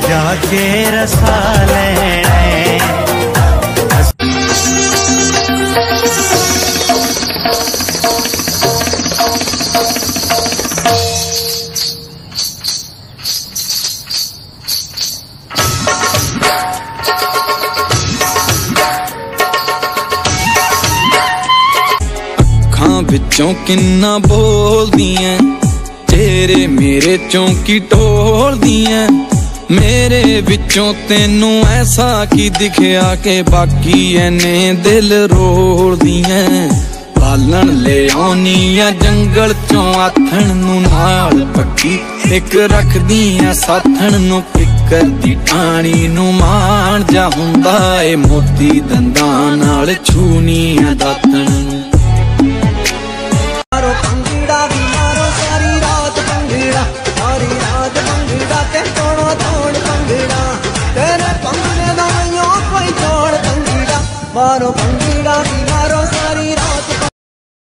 जाके रसा लेने। अखां विचों किन्ना बोलदियां, तेरे मेरे चों की टोलदियां। मेरे विचों तेनू ऐसा की दिखया के बाकी एने दिल रोलदियां। पालन ले आउनियां जंगल चों आथण नू नाल पक्की, इक रखदियां साथण नू फिकर दी टाणी नू। मान जा हुंदा ए मोती दंदां नाल छूनियां दातण नू। मारो भंगड़ा